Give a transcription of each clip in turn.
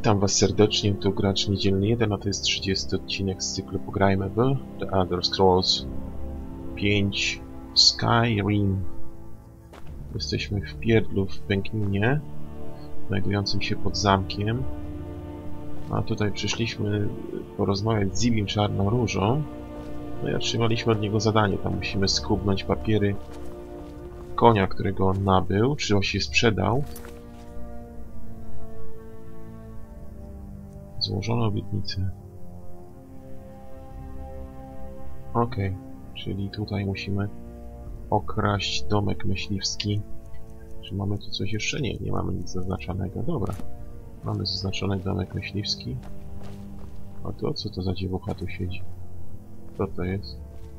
Witam Was serdecznie, tu gracz niedzielny 1, a to jest 30 odcinek z cyklu Pograjmy w The Elder Scrolls 5 Skyrim. Jesteśmy w pierdlu w Pękninie, znajdującym się pod zamkiem. A tutaj przyszliśmy porozmawiać z Zibim Czarnoróżą. No i otrzymaliśmy od niego zadanie, tam musimy skubnąć papiery konia, którego on nabył, czy on się sprzedał. Złożono obietnicę. Okej, czyli tutaj musimy okraść domek myśliwski. Czy mamy tu coś jeszcze? Nie, nie mamy nic zaznaczonego. Dobra. Mamy zaznaczony domek myśliwski. A to co to za dziewucha tu siedzi? Co to jest?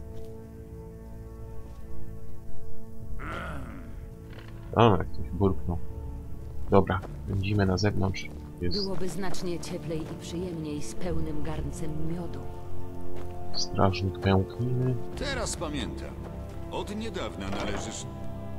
A, ktoś burknął. Dobra, pędzimy na zewnątrz. Jest Byłoby znacznie cieplej i przyjemniej z pełnym garncem miodu. strażnik Pękniny. Teraz pamiętam. Od niedawna należysz...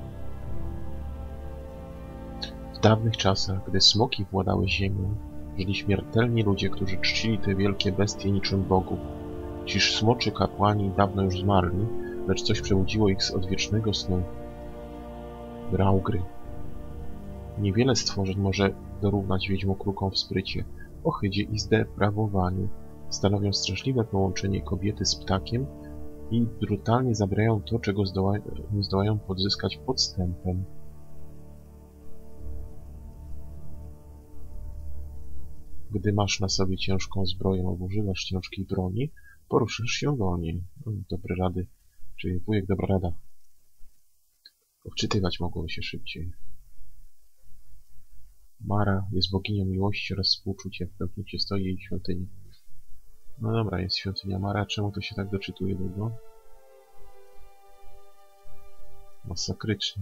W dawnych czasach, gdy smoki władały ziemią, żyli śmiertelni ludzie, którzy czcili te wielkie bestie niczym bogów. Ciż smoczy kapłani dawno już zmarli, lecz coś przebudziło ich z odwiecznego snu. Draugry. Niewiele stworzeń może dorównać wiedźmokrukom w sprycie, ohydzie i zdeprawowaniu. Stanowią straszliwe połączenie kobiety z ptakiem i brutalnie zabierają to, czego nie zdołają pozyskać podstępem. Gdy masz na sobie ciężką zbroję lub używasz ciężkiej broni, poruszysz się wolniej. Dobre rady. Czyli wujek, dobra rada. Odczytywać mogło się szybciej. Mara jest boginią miłości oraz współczucia. W Pękninie stoi jej świątynia. No dobra, jest świątynia Mara. Czemu to się tak doczytuje długo? Masakrycznie.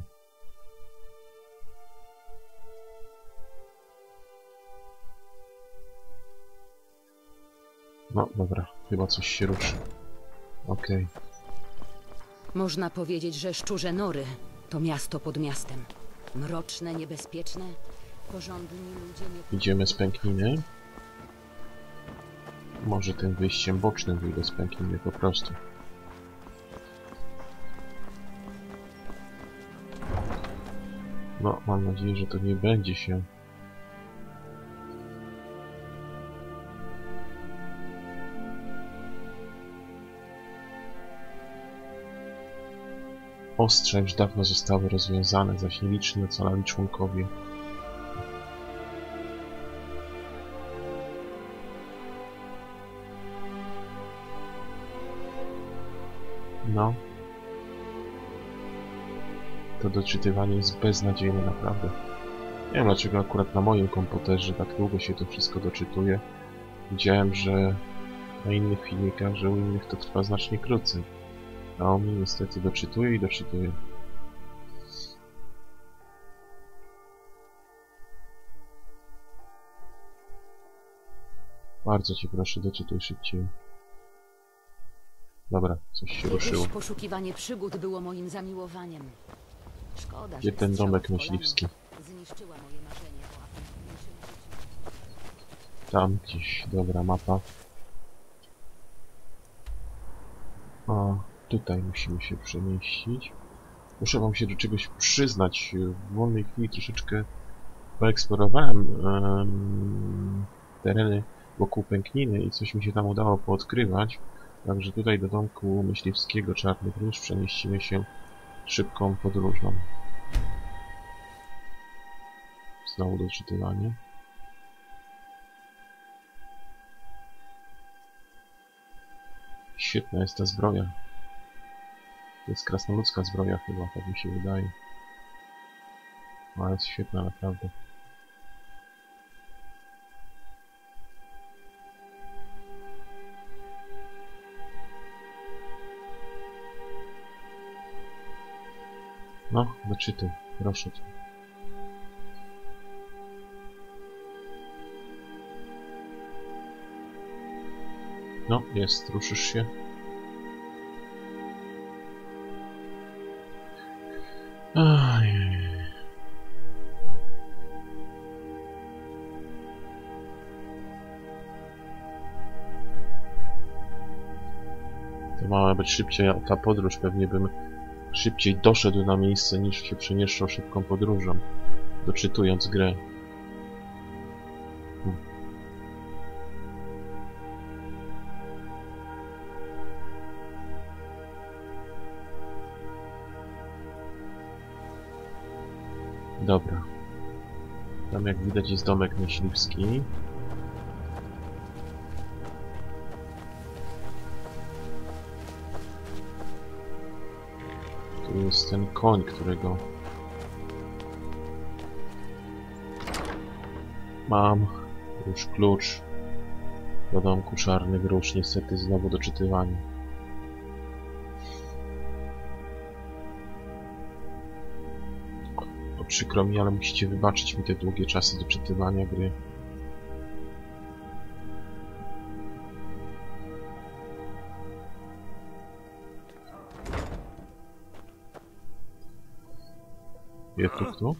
No dobra, chyba coś się ruszy. Okej. Można powiedzieć, że Szczurze Nory to miasto pod miastem. Mroczne, niebezpieczne, porządni ludzie nie... Idziemy z Pękniny. Może tym wyjściem bocznym wyjdę z Pękniny po prostu. No, mam nadzieję, że to nie będzie się... Ostrza już dawno zostały rozwiązane, zaś nieliczni ocalali członkowie. No. To doczytywanie jest beznadziejne, naprawdę. Nie wiem, dlaczego akurat na moim komputerze tak długo się to wszystko doczytuje. Widziałem, że na innych filmikach, że u innych to trwa znacznie krócej. A u mnie niestety doczytuje i doczytuje. Bardzo cię proszę, doczytuj szybciej. Dobra, coś się ruszyło. Kiedyś poszukiwanie przygód było moim zamiłowaniem. Szkoda, Gdzie że ten strzał domek w kolano myśliwski? zniszczyła moje marzenie o awanturniczym życiu. Tam gdzieś, dobra, mapa. A, tutaj musimy się przemieścić. Muszę wam się do czegoś przyznać. W wolnej chwili troszeczkę poeksplorowałem tereny wokół Pękniny i coś mi się tam udało poodkrywać. Także tutaj do domku myśliwskiego Czarnych Róż przemieścimy się szybką podróżą. Znowu doczytywanie. Świetna jest ta zbroja. To jest krasnoludzka zbroja chyba, tak mi się wydaje. Ale jest świetna naprawdę. No, doczytuj, proszę cię. No, jest, ruszysz się. Ojej. powinna być szybciej ta podróż. Pewnie bym szybciej doszedł na miejsce, niż się przemieszczał szybką podróżą, doczytując grę. Dobra. Tam jak widać jest domek myśliwski. Tu jest ten koń, którego mam. Już klucz do domku Czarnych Róż. Niestety znowu doczytywanie. Przykro mi, ale musicie wybaczyć mi te długie czasy doczytywania gry. Jest tu?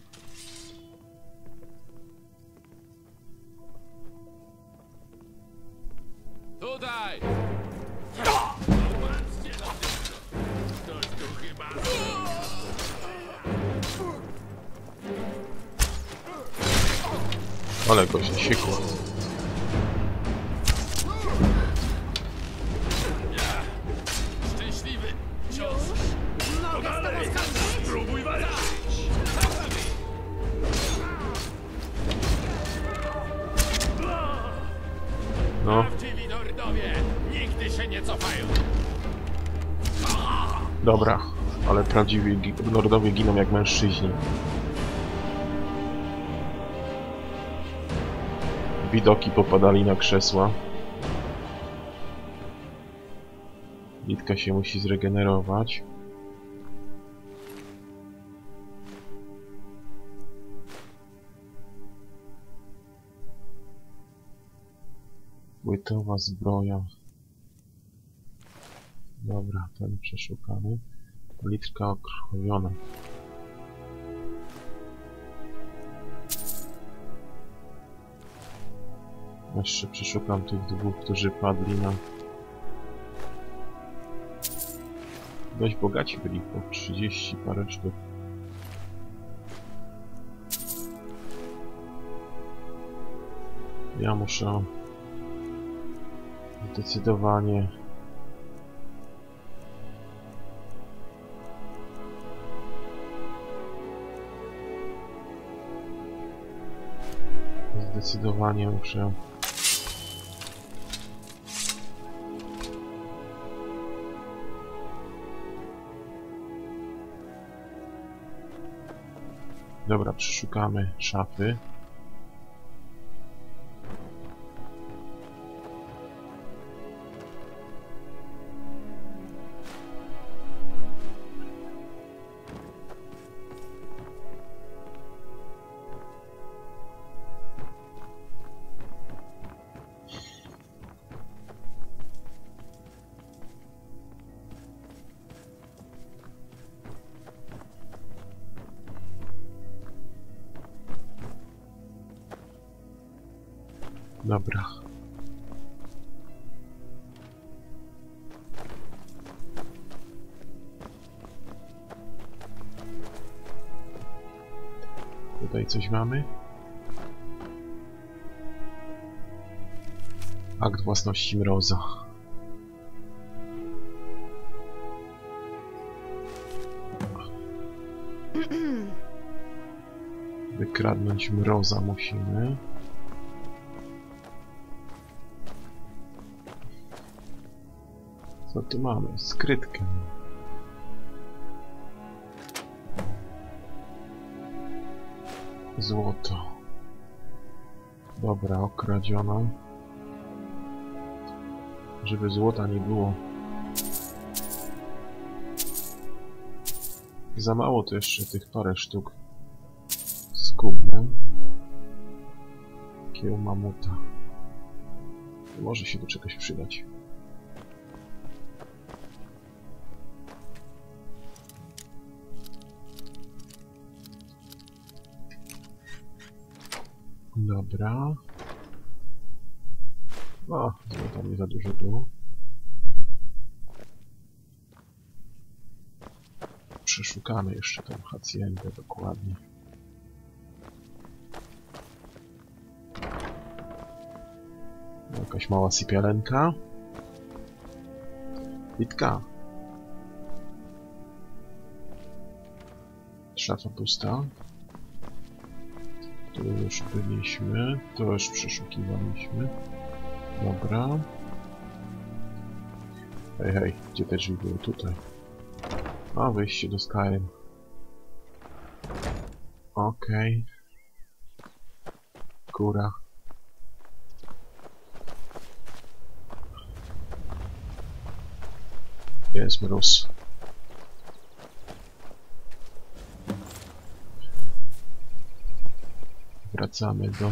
Tutaj! Ale go się siekło. Szczęśliwy cios! No dalej! Spróbuj walczyć! No, Prawdziwi Nordowie nigdy się nie cofają! dobra. Ale prawdziwi Nordowie giną jak mężczyźni. Widoki popadali na krzesła. Litka się musi zregenerować. Płytowa zbroja. Dobra, ten przeszukany. Litka okrwawiona. Jeszcze przeszukam tych dwóch, którzy padli na... Dość bogaci byli, po 30 parę sztuk. Ja muszę zdecydowanie muszę dobra, przeszukamy szafy. Dobra. Tutaj coś mamy. Akt własności mroza. Wykradnąć mroza musimy. Co tu mamy? Skrytkę. Złoto. Dobra, okradziono. Żeby złota nie było za mało, to jeszcze tych parę sztuk skubnę. Kieł mamuta. Może się do czegoś przydać. Dobra. O, złota nie za dużo było. przeszukamy jeszcze tę hacjendę dokładnie. Jakaś mała sypialenka. Litka. Szafa pusta. Tu już byliśmy. To już przeszukiwaliśmy. Dobra. Hej, hej. Gdzie te drzwi były? Tutaj. A, wyjście do Skyrim. Okej. Góra. Jest mróz. Wracamy do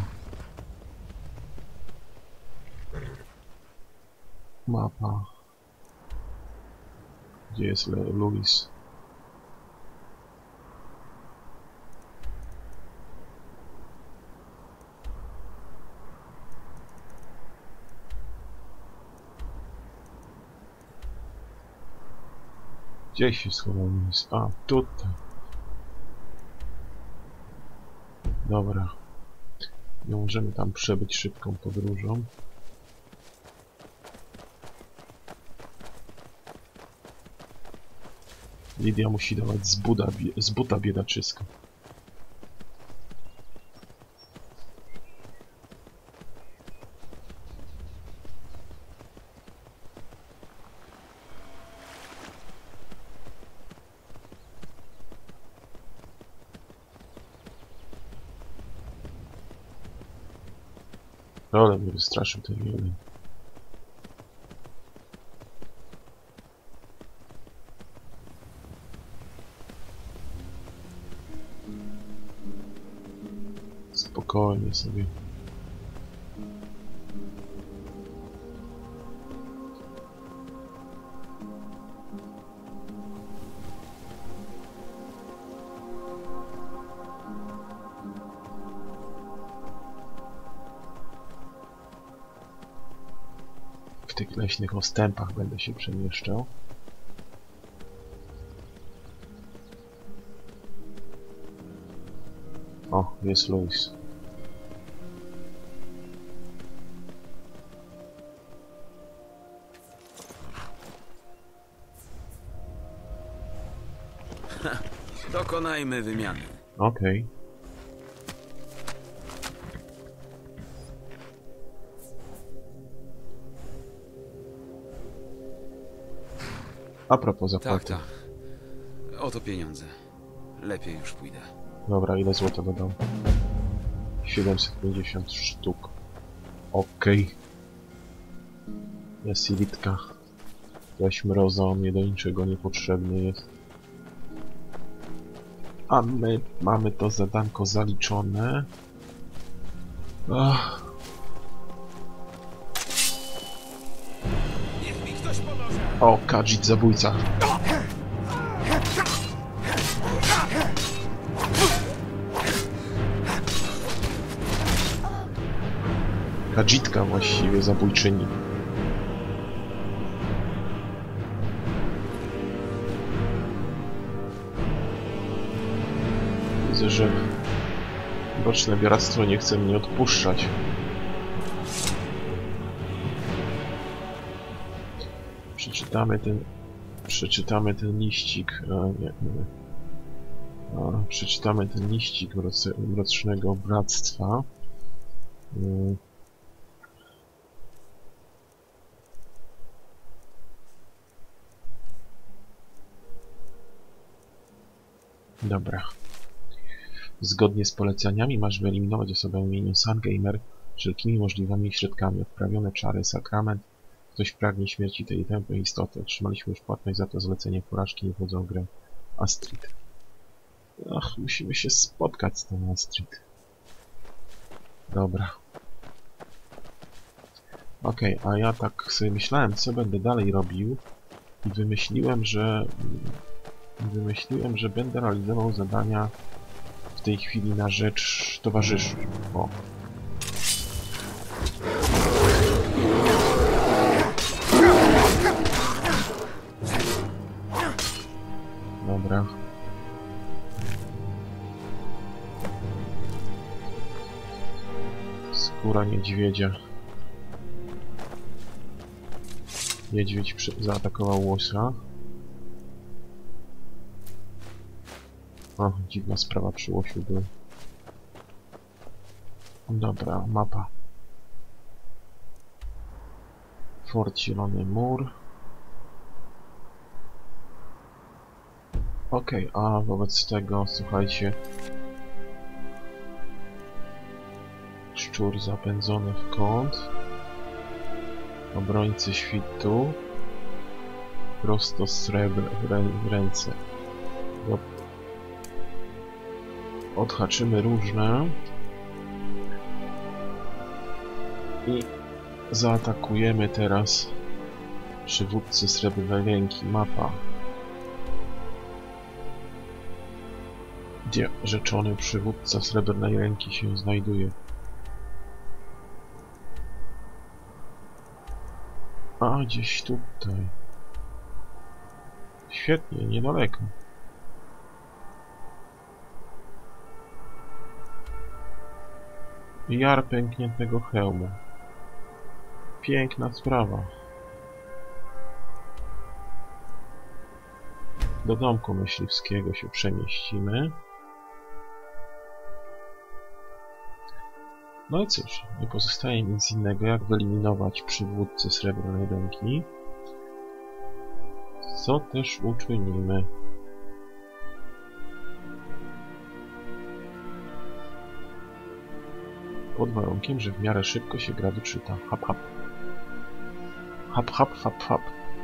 mapa. Gdzie jest Louis? Gdzie się schował Louis? A, tutaj. Dobra. Nie możemy tam przebyć szybką podróżą. Lidia musi dawać z buta biedaczysko. Ale mnie wystraszył ten jeleń. Spokojnie sobie. W tych leśnych ostępach będę się przemieszczał. O, jest Louis. Dokonajmy wymiany. Okej. A propos zapłaty. Tak. Oto pieniądze. Lepiej już pójdę. Dobra, ile złota dodał? 750 sztuk. Okej. Jest i Litka. Weź mroza, on mnie do niczego niepotrzebny jest. A my mamy to zadanko zaliczone. Ach. Niech mi ktoś pomoże! O, Khajiit zabójca. Khajiitka właściwie zabójczyni. Widzę, że roczne bieractwo nie chce mnie odpuszczać. Przeczytamy ten liścik. Przeczytamy ten liścik Mrocznego Bractwa. Dobra. Zgodnie z poleceniami masz wyeliminować osobę o imieniu Sungamer wszelkimi możliwymi środkami. Odprawione czary, sakrament. Ktoś pragnie śmierci tej tępej istoty. Otrzymaliśmy już płatność za to zlecenie porażki, nie wchodzą w grę. Astrid. Ach, musimy się spotkać z tą Astrid. Dobra. Okej, a ja tak sobie myślałem, co będę dalej robił i wymyśliłem, że będę realizował zadania w tej chwili na rzecz towarzyszy. O. Dobra. Skóra niedźwiedzia. Niedźwiedź zaatakował łosia. O, dziwna sprawa przy łosiu była. Dobra, mapa. Fort Zielony Mur. Okej, a wobec tego, słuchajcie, szczur zapędzony w kąt, obrońcy świtu, prosto srebr w ręce. Odhaczymy różne i zaatakujemy teraz przywódcę Srebrnej Ręki. Mapa. Gdzie rzeczony przywódca Srebrnej Ręki się znajduje? A, gdzieś tutaj. Świetnie, niedaleko. Jar pękniętego hełmu. Piękna sprawa. Do domku myśliwskiego się przemieścimy. No i cóż, nie pozostaje nic innego, jak wyeliminować przywódcę Srebrnej Ręki. Co też uczynimy. Pod warunkiem, że w miarę szybko się gra doczyta. Hap, hap. Hap, hap, hap, hap.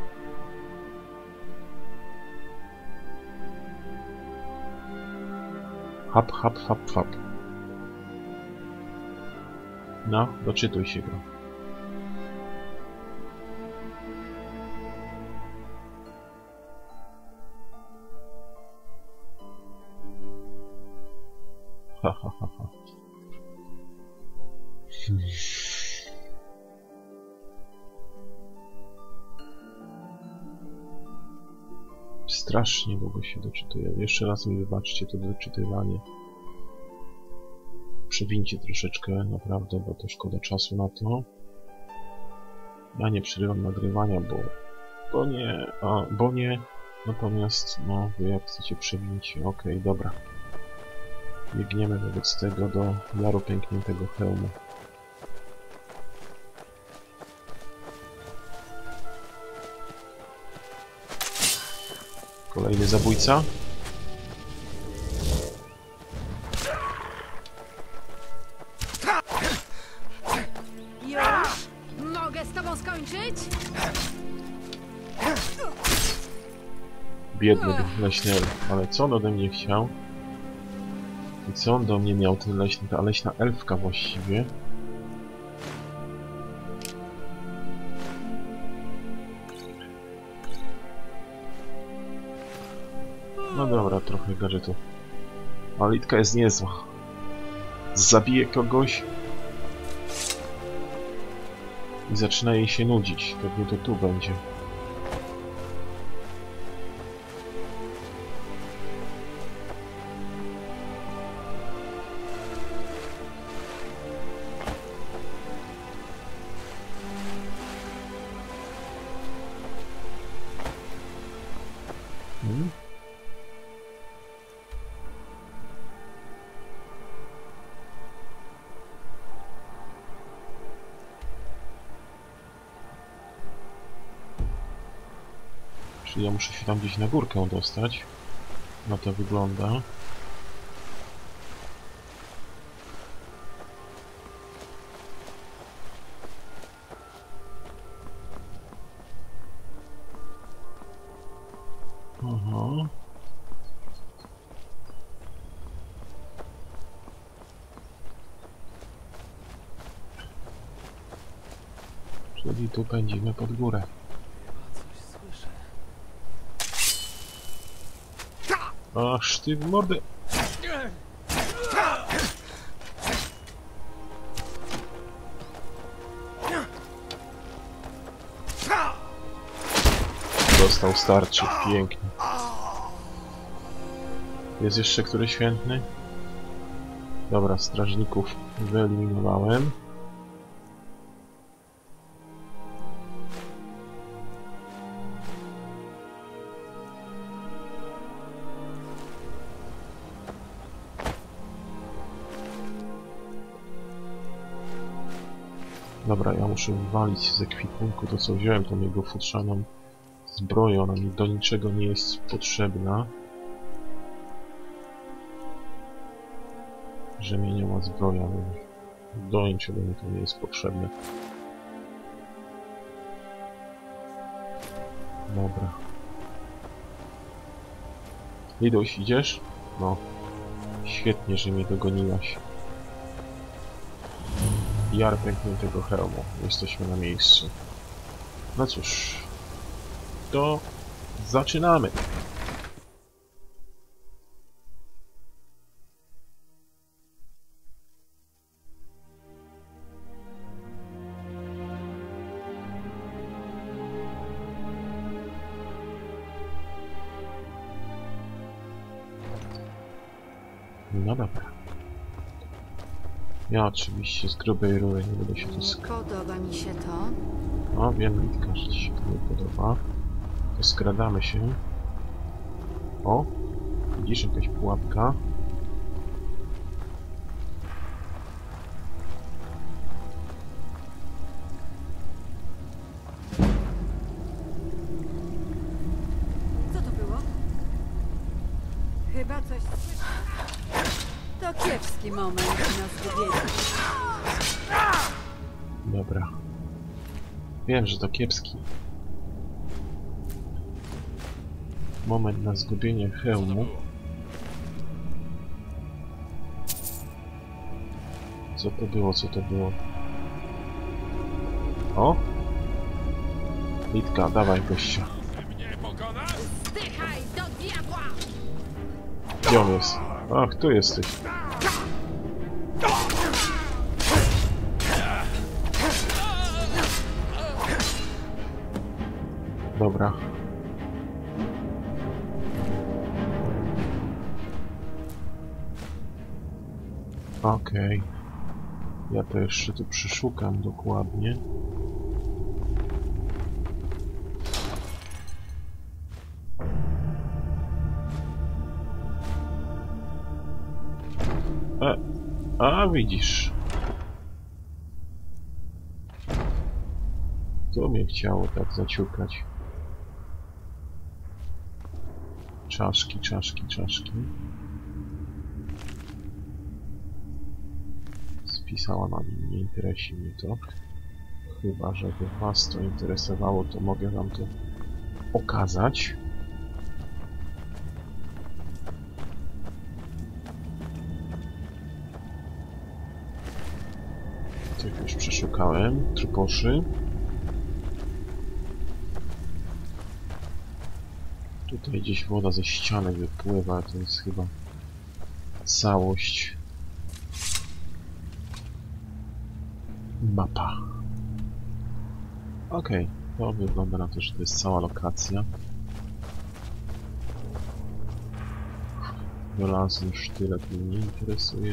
Hap, hap, hap, hap. No, doczytuj się go. Ha, ha, ha, ha. Strasznie długo się doczytuje. Jeszcze raz mi wybaczcie to doczytywanie. Przewincie troszeczkę, naprawdę, bo to szkoda czasu na to. Ja nie przerywam nagrywania, bo nie. Natomiast, no, wy jak chcecie przewincie. Okej, dobra. Biegniemy wobec tego do jaru pękniętego hełmu. Kolejny zabójca. Już? Mogę z tobą skończyć? Biedny leśny elf. Ale co on ode mnie chciał? I co on do mnie miał, ten leśny, ta leśna elfka właściwie? No dobra, trochę gadżetów. Ale Litka jest niezła. Zabije kogoś i zaczyna jej się nudzić. Pewnie to tu będzie. Czyli ja muszę się tam gdzieś na górkę dostać. No to wygląda. Aha. Czyli tu pędzimy pod górę. Aż ty w mordę! Dostał starczy, pięknie. Jest jeszcze który świętny? Dobra, strażników wyeliminowałem. Dobra, ja muszę wywalić z ekwipunku to, co wziąłem, tą jego futrzaną zbroję. Ona mi do niczego nie jest potrzebna. Rzemieniowa zbroja, do niczego mi to nie jest potrzebne. Dobra. Liduś, idziesz? No. Świetnie, że mnie dogoniłaś. Jar pękniętego hełmu. Jesteśmy na miejscu. No cóż. To zaczynamy. No dobra. Ja oczywiście z grubej rury nie będę się tu Podoba mi się to. No wiem, Litka, że ci się to nie podoba. To skradamy się. O! Widzisz, jakaś pułapka. Co to było? Chyba coś słyszałem. To kiepski moment na zgubienie. Dobra. Wiem, że to kiepski moment na zgubienie hełmu. Co to było? Co to było? O! Litka, dawaj gościa. Zdychaj do diabła! Gdzie on jest? Ach, tu jesteś. Dobra. Okej. Ja to jeszcze tu przeszukam dokładnie. A widzisz. To mnie chciało tak zaciukać. Czaszki, czaszki, czaszki. Spisała na nim, nie interesuje mnie to. Chyba, żeby was to interesowało, to mogę wam to pokazać. Tych już przeszukałem. Truposzy. Tutaj gdzieś woda ze ściany wypływa, to jest chyba całość. Mapa. Okej, to wygląda na to, że to jest cała lokacja. Żelazny sztylet mnie nie interesuje.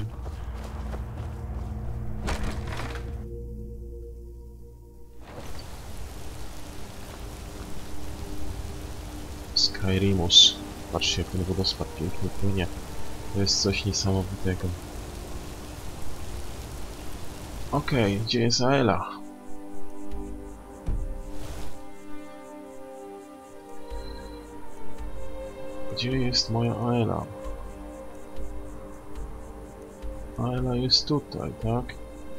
Skyrimus. Patrzcie, jak ten wodospad pięknie płynie. To jest coś niesamowitego. Okej, gdzie jest Aela? Gdzie jest moja Aela? Aela jest tutaj, tak?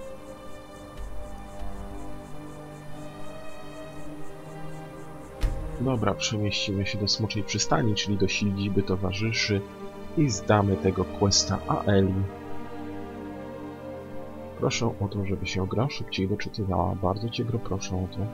Dobra, przemieścimy się do Smoczej Przystani, czyli do siedziby towarzyszy i zdamy tego questa Aeli. Proszę o to, żeby się gra szybciej doczytywała. Bardzo cię proszę o to.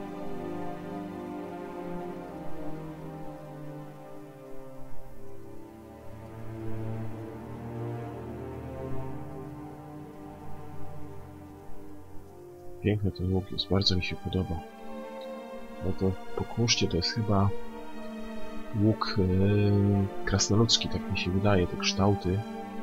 Piękny ten łuk jest, bardzo mi się podoba. No to pokłóżcie, to jest chyba łuk krasnoludzki, tak mi się wydaje, te kształty.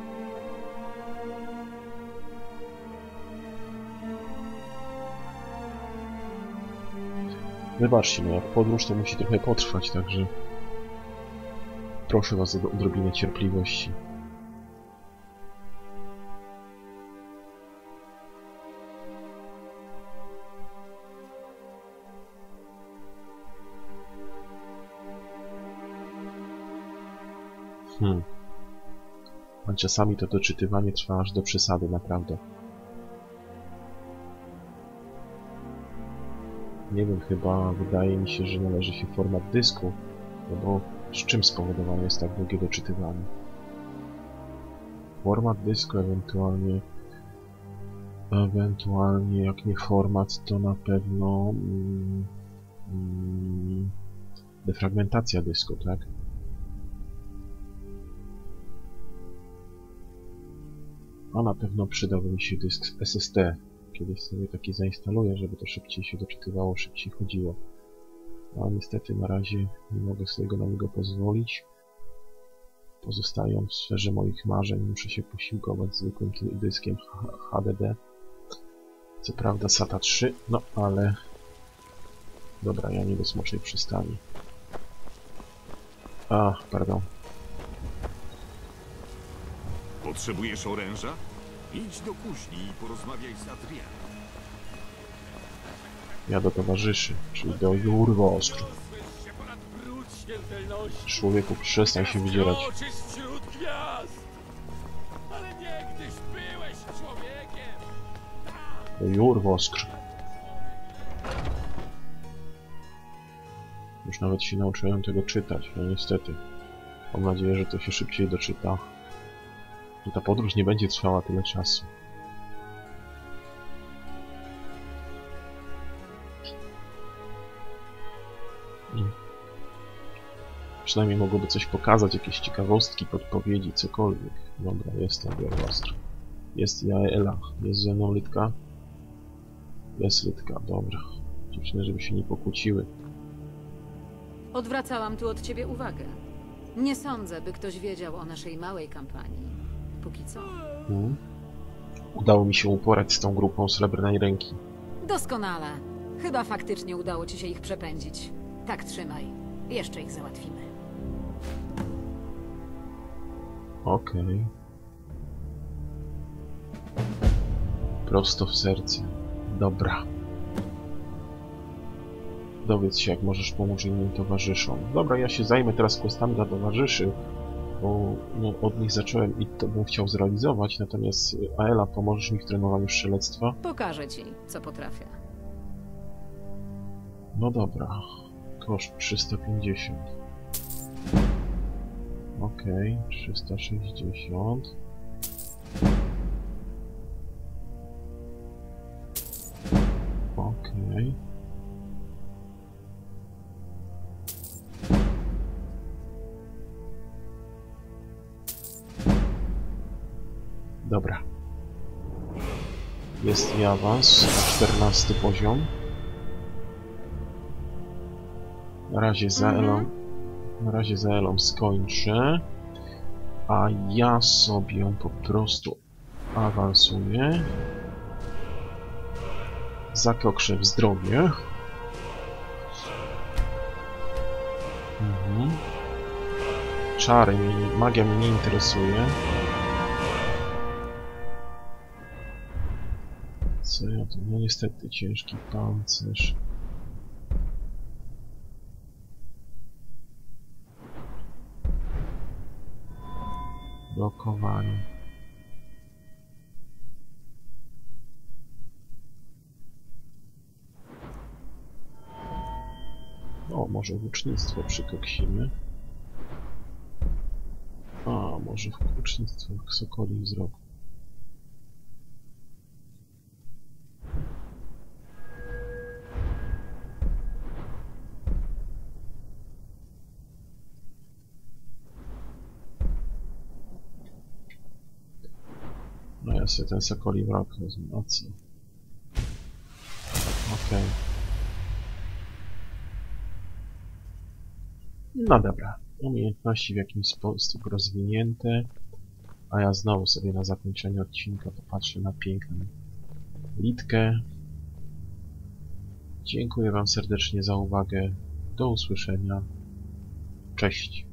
Wybaczcie, no jak podróż to musi trochę potrwać, także proszę was o odrobinę cierpliwości. A czasami to doczytywanie trwa aż do przesady, naprawdę. Nie wiem, chyba wydaje mi się, że należy się format dysku, no bo z czym spowodowane jest tak długie doczytywanie? Format dysku, ewentualnie jak nie format, to na pewno defragmentacja dysku, tak? A na pewno przydałby mi się dysk SSD. Kiedyś sobie taki zainstaluję, żeby to szybciej się doczytywało, szybciej chodziło. A niestety na razie nie mogę sobie na niego pozwolić. Pozostając w sferze moich marzeń, muszę się posiłkować zwykłym dyskiem HDD. Co prawda SATA 3, no ale... Dobra, ja nie do Smoczej Przystani. Pardon. Potrzebujesz oręża? Idź do kuźni i porozmawiaj z Adrianem. Ja do towarzyszy, czyli do Jurwosk. Człowieku, przestań się wydzierać. Do Jurwosk. Już nawet się nauczyłem tego czytać, no niestety. Mam nadzieję, że to się szybciej doczyta. Że ta podróż nie będzie trwała tyle czasu. Przynajmniej mogłoby coś pokazać, jakieś ciekawostki, podpowiedzi, cokolwiek. Dobra, jest ten Jurwosk. Jest Jaela. Jest ze mną Litka? Jest Litka, dobra. Dziewczyny, żeby się nie pokłóciły. Odwracałam tu od ciebie uwagę. Nie sądzę, by ktoś wiedział o naszej małej kampanii. Póki co. Udało mi się uporać z tą grupą Srebrnej Ręki. Doskonale. Chyba faktycznie udało ci się ich przepędzić. Tak trzymaj. Jeszcze ich załatwimy. Okej. Prosto w serce. Dobra. Dowiedz się, jak możesz pomóc innym towarzyszom. Dobra, ja się zajmę teraz questami dla towarzyszy, bo no, od nich zacząłem i to bym chciał zrealizować, natomiast Aela, pomożesz mi w trenowaniu strzelectwa? Pokażę ci, co potrafię. No dobra. Koszt 350. Okej, 360. Okej. Dobra. Jest i awans na 14 poziom. Na razie za Elą skończę. A ja sobie po prostu awansuję. Zakokrzę w zdrowie. Czary, magia mnie nie interesuje. Co ja tu? No niestety ciężki pancerz. Blokowanie. O, może łucznictwo przykoksimy. A, może łucznictwo sokoli wzrok. No ja sobie ten sokoli wrak wezmę, a co? Okej. No dobra. Umiejętności w jakimś sposób rozwinięte. A ja znowu sobie na zakończenie odcinka popatrzę na piękną Litkę. Dziękuję wam serdecznie za uwagę. Do usłyszenia. Cześć.